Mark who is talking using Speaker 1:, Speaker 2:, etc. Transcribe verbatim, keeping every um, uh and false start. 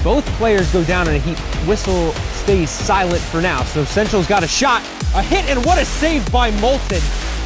Speaker 1: Both players go down in a heap. Whistle stays silent for now. So Central's got a shot, a hit, and what a save by Moulton.